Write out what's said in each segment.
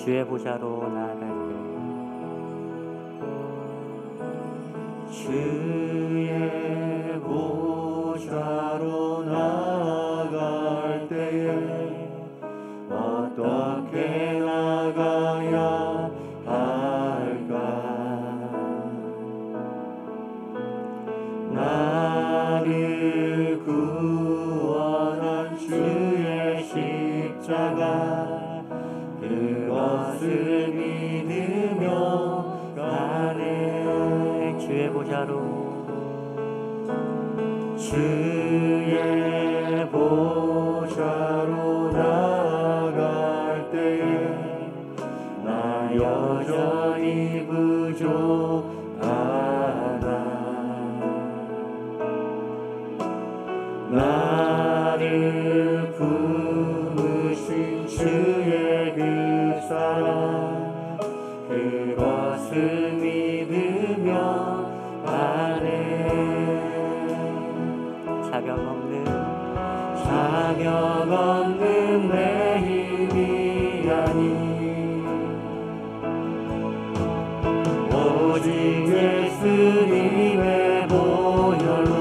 주의 보좌로 나아갈 때 주의 보좌로 나아갈 때에 어떻게 나가야 할까? 나를 구원한 주의 십자가 그것을 믿으며 가네. 주의 보좌로 주의 보좌로 나아갈 때에 나 여전히 부족하다. 나를 품으신 주의 그 사랑 그것을 믿으며 가네. 자격 없는 내 힘이 아니 오직 예수님의 보혈로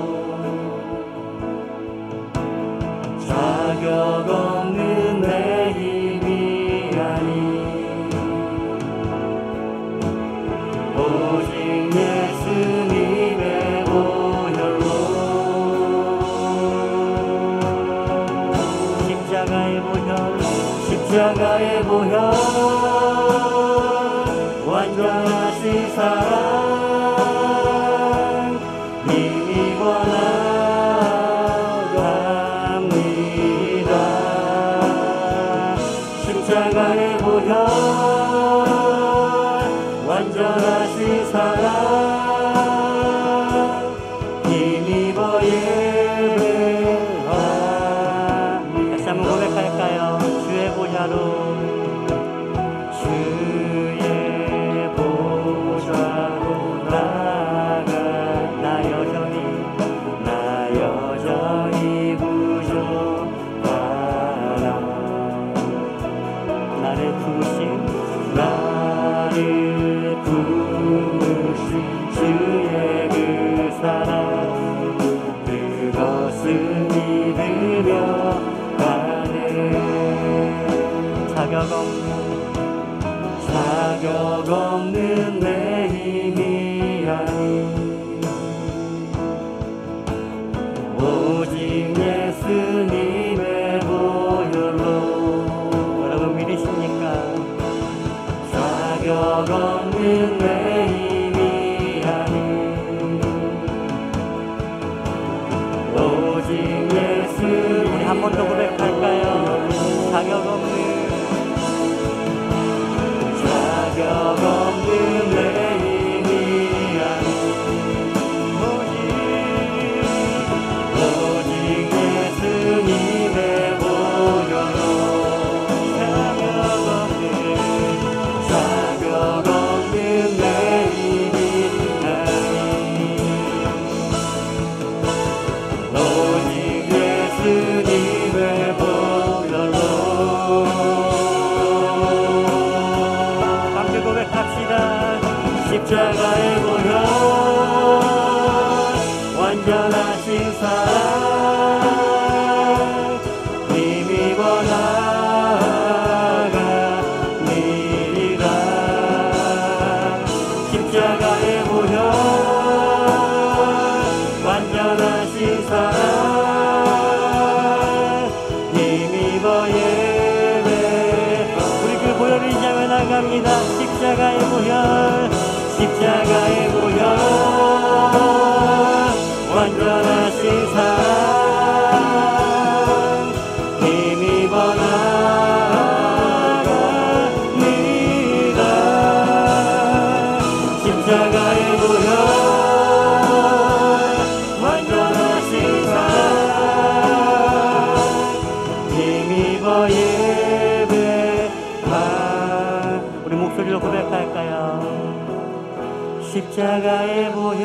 자격 없는 내 힘이 아니 오직 예수님의 보혈로 십자가의 보혈 완전하신 사랑 힘입어 나갑니다. 십자가의 보혈 완전하신 사랑 힘입어 예배합니다. 다시 한번 고백할까요? 주의 보좌로 나아가 나 여전히 부족하다. 나를 품으신 주의 그 사랑 그것을 믿으며 가네. 자격 없는 내 힘이 아니 오직 예수님의 보혈로. 여러분 믿으십니까? 자격 없는 내 힘이 아니 오직 예수. 우리 한 번 더 고백할까요? 자격 없는 내 힘이 아니 오직 예수님의 보혈로 자격 없는 내 힘이 아니 오직 예수님의 보혈로. 십자가의 보혈 완전하신 사랑 힘입어 나아갑니다. 십자가의 보혈 완전하신 사랑 힘입어 예배. 우리 그 보혈을 향해 나갑니다. 십자가의 보혈 십자가의 보혈 완전하신 사랑 힘입어 나갑니다. 십자가의 보혈 완전하신 사랑 힘입어 예배하. 우리 목소리로 고백할까요? 십자가의 보혈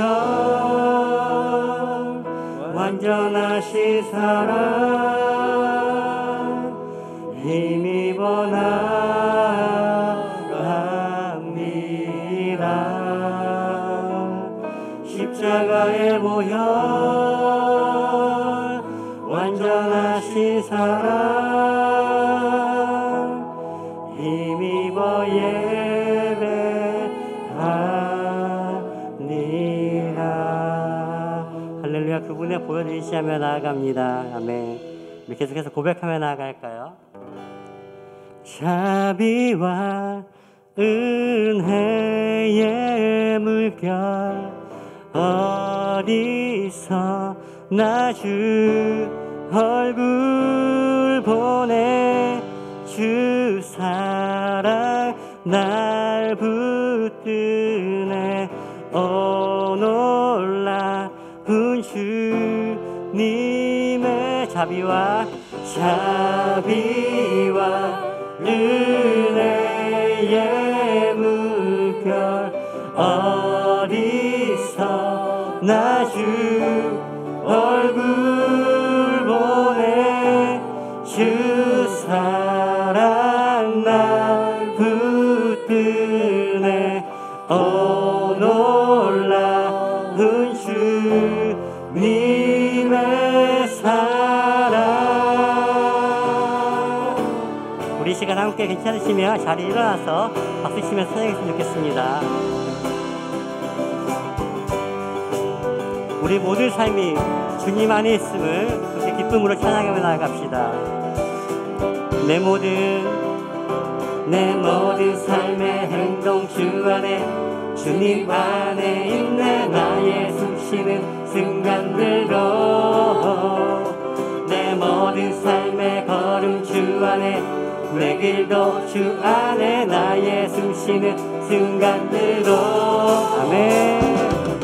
완전하신 사랑 힘입어 나 십자가의 보혈 완전하신 사랑 힘입어 예배하니라. 할렐루야. 그분의 보혈을 의지하며 나아갑니다. 아멘. 우리 계속해서 고백하며 나아갈까요? 자비와 은혜의 물결 어디서나 주 얼굴 보내 주 사랑 날 붙드네. 오 놀라운 주님의 자비와 은혜의 물결 어디서나 주 얼굴 보내 주 사랑 날 붙드네. 오 놀라운 주님의 사랑. 우리 시간 함께 괜찮으시면 자리 일어나서 박수 치면서 찬양했으면 좋겠습니다. 우리 모든 삶이 주님 안에 있음을 그렇게 기쁨으로 찬양하며 나아갑시다. 내 모든 삶의 행동 주 안에 주님 안에 있네. 나의 숨쉬는 순간들도 내 모든 삶의 걸음 주 안에 내 길도 주 안에 나의 숨쉬는 순간들도. 아멘.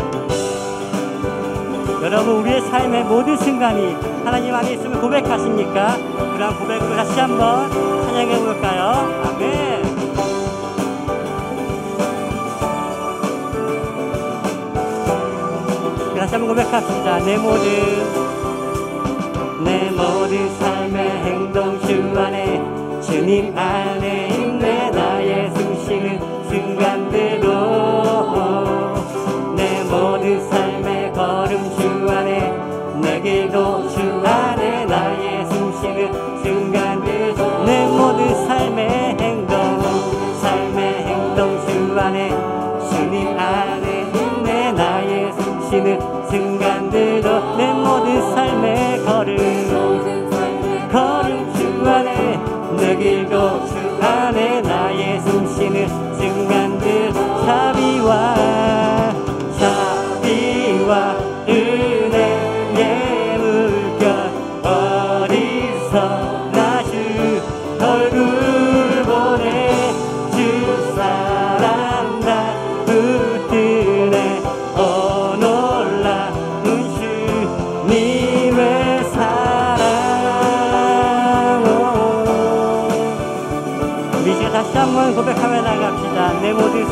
여러분 우리의 삶의 모든 순간이 하나님 안에 있음을 고백하십니까? 그런 고백으로 다시 한번 찬양해 볼까요? 아멘. 다시 한번 고백합시다. 내 모든 삶의 행동 주 안에 주님 안에 있네. 나의 숨쉬는 순간들도 내 모든 삶의 걸음 주 안에 내 길도 주 안에 나의 숨쉬는 순간들도 내 모든 삶의 행동 주 안에 주님 안에 있네. 나의 숨쉬는 순간들도 내 모든 삶의 걸음 주 안에 내 길도 주 안에 나의 숨쉬는 순간들. 자비와 은혜의 물결 어디서나 주 얼굴 보내 주 사랑 날 붙드네. 오 놀라운 주님의 사랑. 우리 시간 다시 한번 고백하며 나갑시다. 내 모든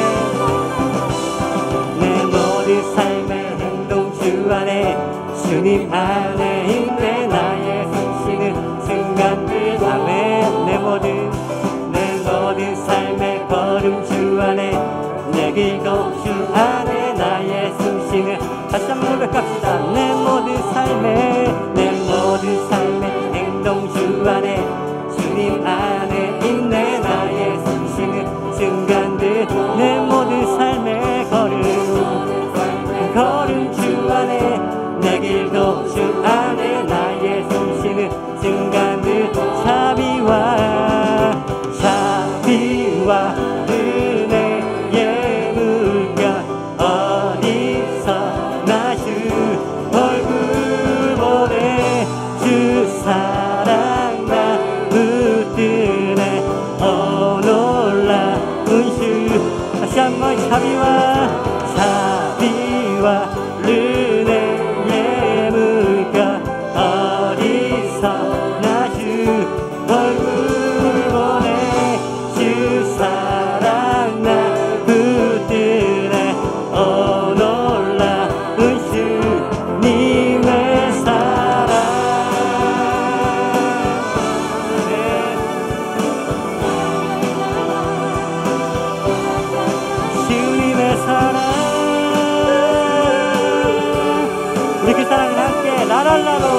삶의 행동 주 안에 주님 안에 있네. 나의 숨쉬는 순간들. 아멘. 내 모든 삶의 걸음 주 안에 내 길도 주 안에 나의 숨쉬는. 다시 한번 고백합시다. 내 모든 삶의 행동 주 안에 주님 안에 있네. 나의 숨쉬는 순간들. 내 모든 삶의 걸음 주 안에 내 길도 주 안에 나의 숨쉬는 순간들. 자비와 은혜의 물결 어디서나 주 얼굴 보내 주 사랑 나 붙들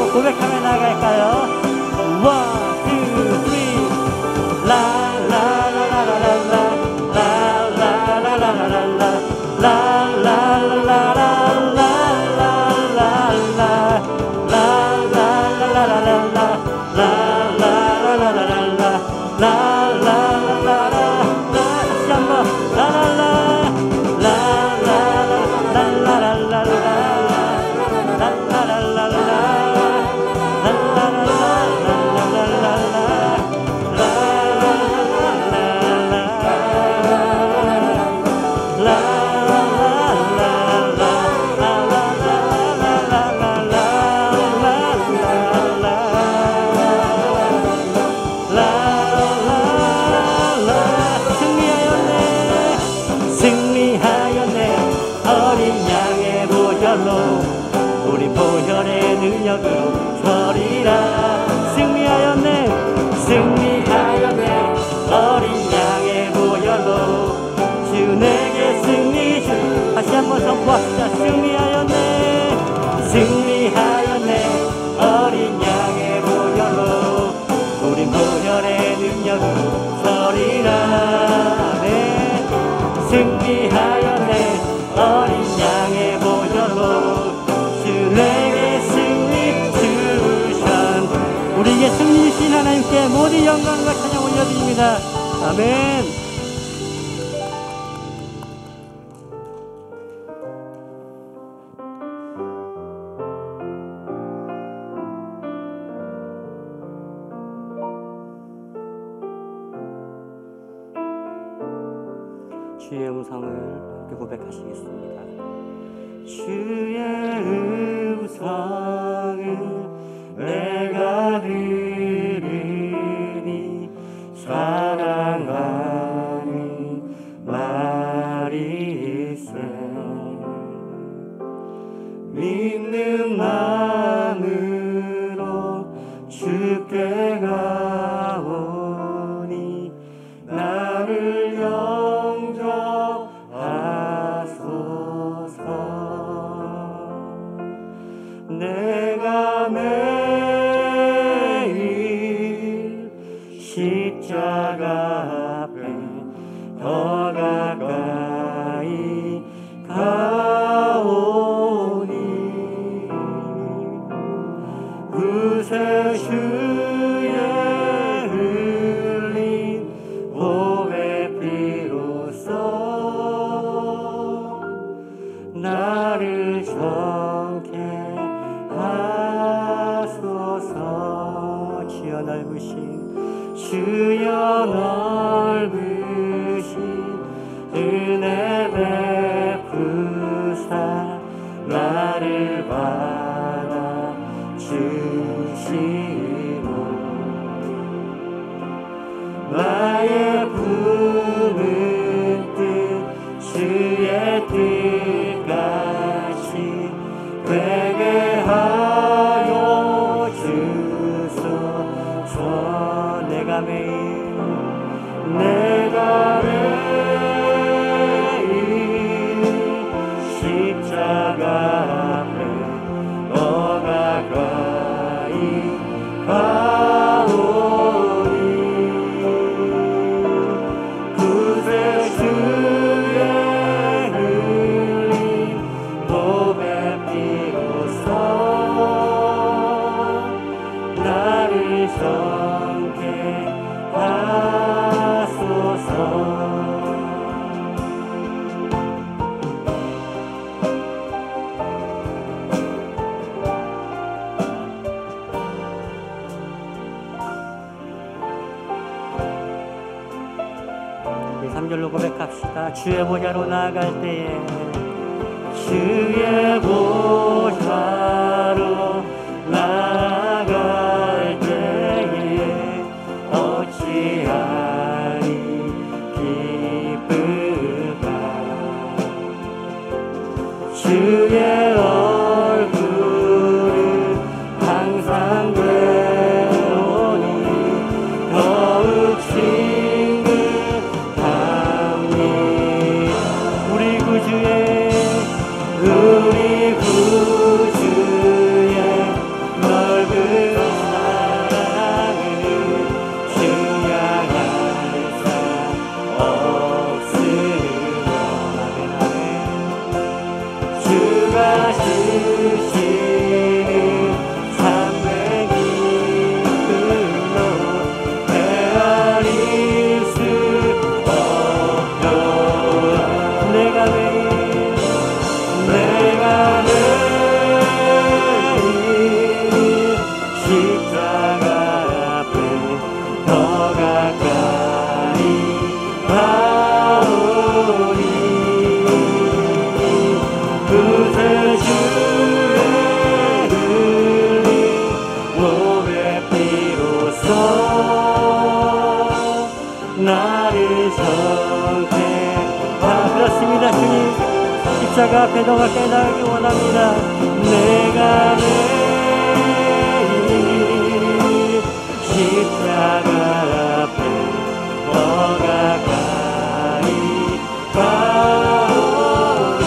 고백하며 나갈까요? One, two, three. 우리 보혈의 능력으로 서리라. 승리하였네, 승리하였네. 어린 양의 보혈로 주 내게 승리 주. 다시 한번 선포합시다. 승리하였네, 승리하였네. 어린 양의 보혈로 우리 보혈의 능력으로 서리라. 네, 승리하였네. 어린 양의 보혈로 내게 승리 주신 우리에게 승리 주신 하나님께 모든 영광과 찬양 올려드립니다. 아멘. 주의 음성을 함께 고백하시겠습니다. 주의 음성을 내가 들으니 사랑하는 말일세. 믿는 마음으로 주께 가오니 나를 영접하소서. 내가 매일 십자가 앞에 더 가까이 가오니 그새 주의 흘린 보배 피로써 나를 정케 하소서. 주여 넓으신 주여 넓으신 은혜 베푸사 나를 받아 주시고 나의 품은 뜻 주의 뜻같이 되게 하여 주소서. 내가 매일 십자가 앞에 더 가까이 가오니 그새 주의 흘린 보배 피로써 나를 정케 하소서. 우리 3절로 고백합시다. 주의 보좌로 나아갈 때에 주의 보좌로 나아갈 때에 어찌하리 기쁘다. 주의 얼굴을 항상 배우니 더욱 친근합니다. 우리 구주의 넓은 주시는 삶의 기쁨로 헤아릴 수 없도록 내가 매일 십자가 앞에 더 가까이 가오니 구세주의 흘린 몸의 피로써 나를 선택하 그렇습니다. 주님 십자가 앞에 더 가까이 나가기 원합니다. 내가 매일 십자가 앞에 더 가까이 가오니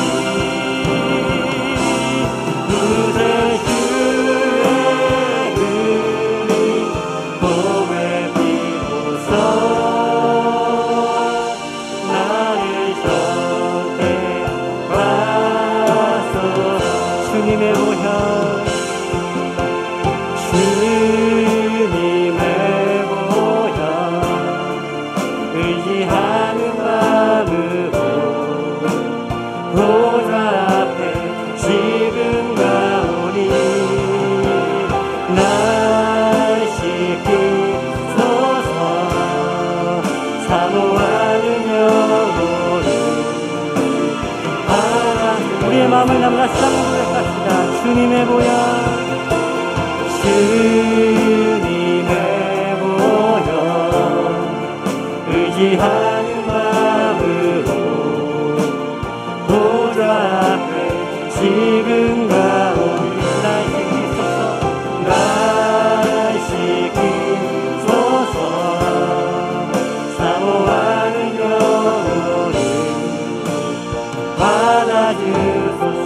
구세주의 흘린 몸의 피로써 나를 선택하소서. 주님의 보혈 주님의 보혈 의지하는 마음으로 보좌 앞에 지금 가오니 날 씻기소서. 사모하는 영혼을 우리의 마음을 남같이 고백합시다. 주님의 보혈 주님의 보혈 의지하는 마음으로 보좌 앞에 지금 가오니 날 씻기소서. 사모하는 영혼을 받아주소서.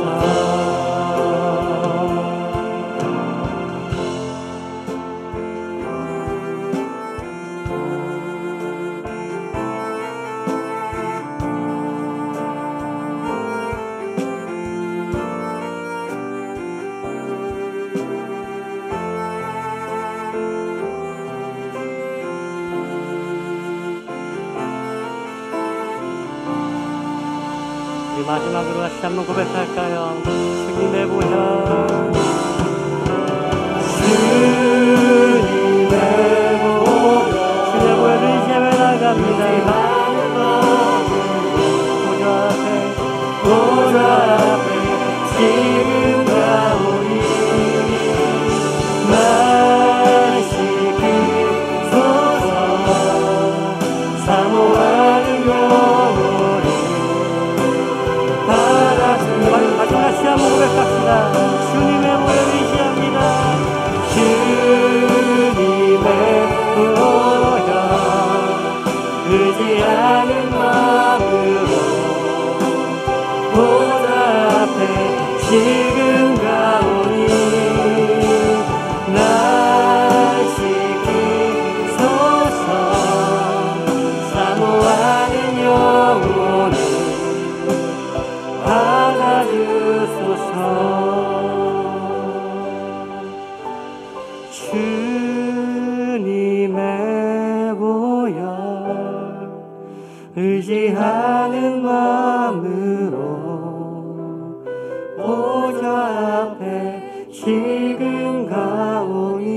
우리 마지막으로 다시 한번 고백할까요? 주님의 보혈 주님의 보혈을 이제 나갑니다. 보좌 앞에 지금 가오니 날 씻기소서. 사모하는 영혼을 마지막 다시 한번 고백합시다. 주님의 보혈을 의지합니다. 주님의 보혈 의지하는 마음으로 보좌 앞에 지금 가오니 날 씻기소서. 사모하는 영혼을 받아주소서. 주님의 보혈 의지하는 마음으로 보좌 앞에 지금 가오니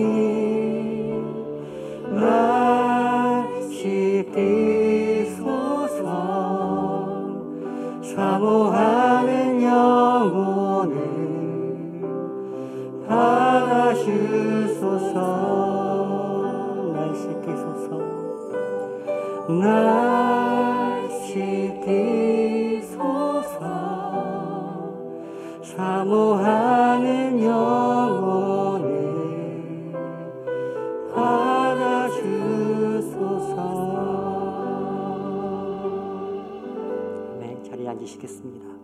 날 씻기소서. 사모하는 영혼을 받아주소서. 날 씻기소서. 날 씻기소서. 사모하는 영혼을 받아주소서. 네, 자리에 앉으시겠습니다.